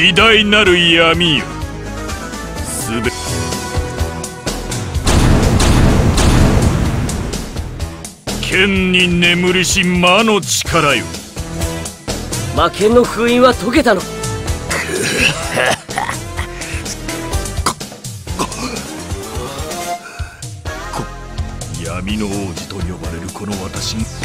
偉大なる闇よ、すべ剣に眠りし魔の力よ。 魔剣の封印は解けたの。 闇の王子と呼ばれるこの私に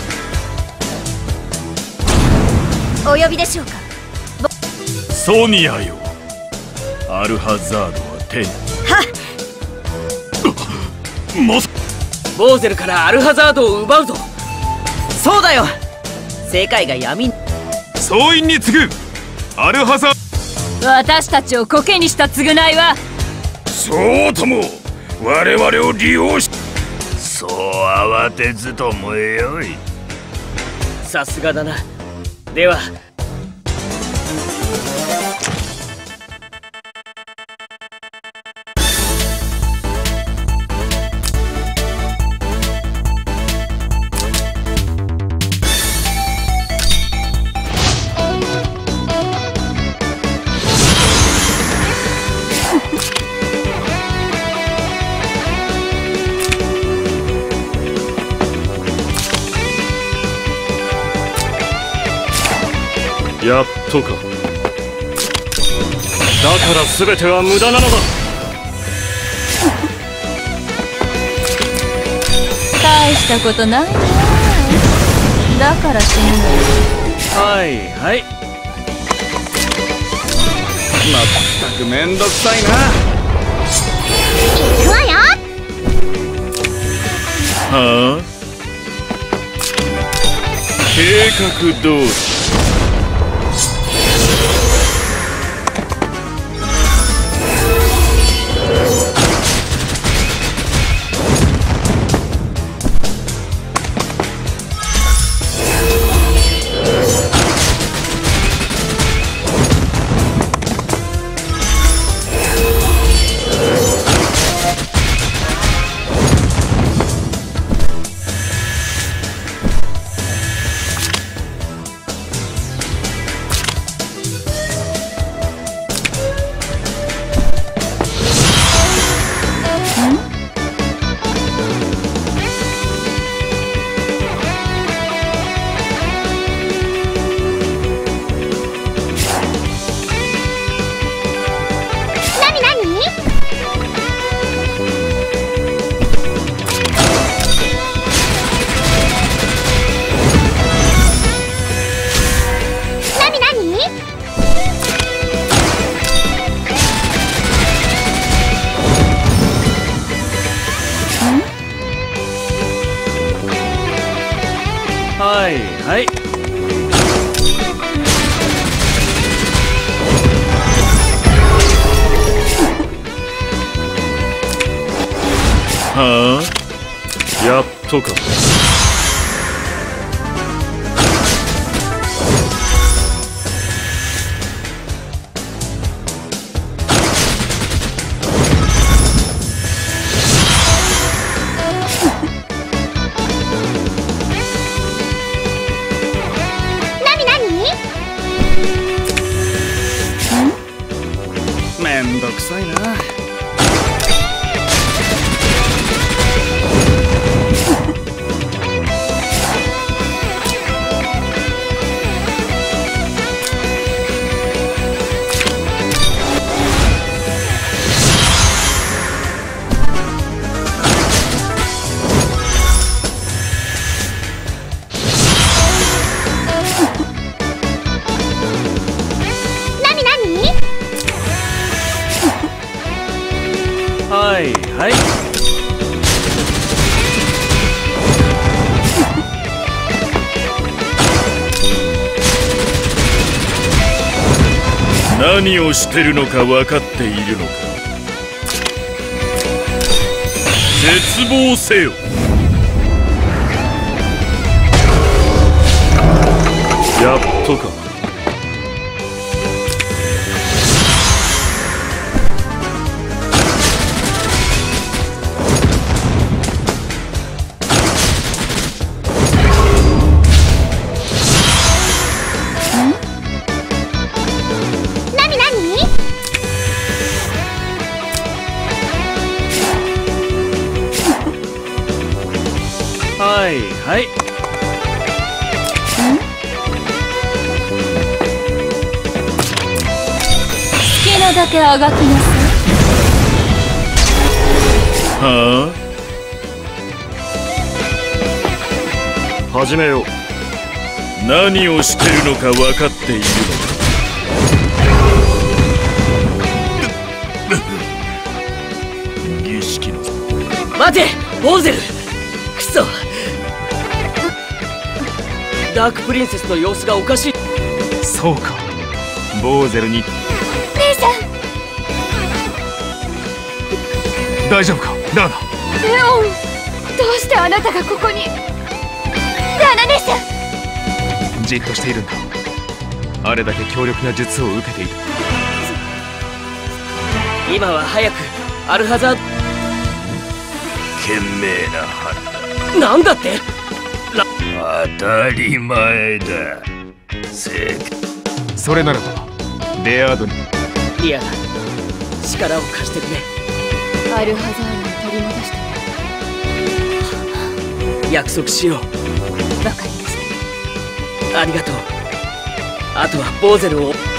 お呼びでしょうか。 ソニアよ、アルハザードは手に。 はっまさボーゼルからアルハザードを奪うぞ。そうだよ、世界が闇に。 総員に次ぐアルハザー私たちをコケにした償いは。 そうとも我々を利用し、そう慌てずともよい。 さすがだな。ではやっとか。だから全ては無駄なのだ。 大したことないな。だから死ぬのよ。 はいはい。まったくめんどくさいな。 行くわよ。 はあ、計画通り。 はいはい。 はあ、やっとか。 めんどくさいな。はいはい。 何をしてるのか分かっているのか。絶望せよ。やっとか。 何はいはい。 好きなだけあがきなさい。 はあ、始めよう。何をしてるのか分かっているのか。儀式の待てボーゼル。クソ、ダークプリンセスの様子がおかしい。 そうか、ボーゼルに。 姉さん。 大丈夫かラーナ。 レオン、どうしてあなたがここに。ラーナ姉さん。 じっとしているんだ。あれだけ強力な術を受けている。 今は早くアルハザード。 賢明な判断。 なんだって。 当たり前だ。それならばレアードに。 リアだ、力を貸してくれ。 アルハザードを取り戻してね。 約束しよう。 わかりました。 ありがとう。あとはボーゼルを。